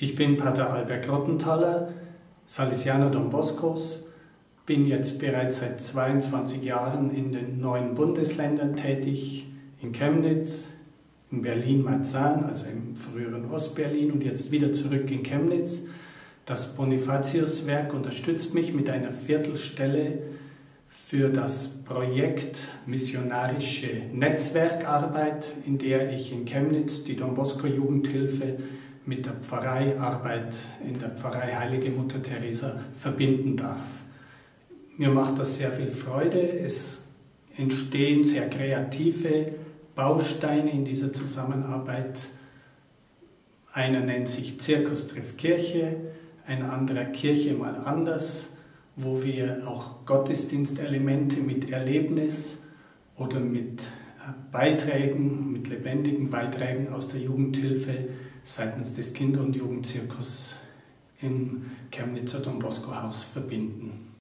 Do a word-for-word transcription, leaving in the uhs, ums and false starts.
Ich bin Pater Albert Grottenthaler, Salesianer Don Boscos, bin jetzt bereits seit zweiundzwanzig Jahren in den neuen Bundesländern tätig, in Chemnitz, in Berlin-Marzahn, also im früheren Ostberlin, und jetzt wieder zurück in Chemnitz. Das Bonifatiuswerk unterstützt mich mit einer Viertelstelle für das Projekt Missionarische Netzwerkarbeit, in der ich in Chemnitz die Don Bosco Jugendhilfe mit der Pfarreiarbeit in der Pfarrei Heilige Mutter Teresa verbinden darf. Mir macht das sehr viel Freude. Es entstehen sehr kreative Bausteine in dieser Zusammenarbeit. Einer nennt sich Zirkus trifft Kirche, ein anderer Kirche mal anders, wo wir auch Gottesdienstelemente mit Erlebnis oder mit Beiträgen, mit lebendigen Beiträgen aus der Jugendhilfe seitens des Kinder- und Jugendzirkus im Chemnitzer Don Bosco Haus verbinden.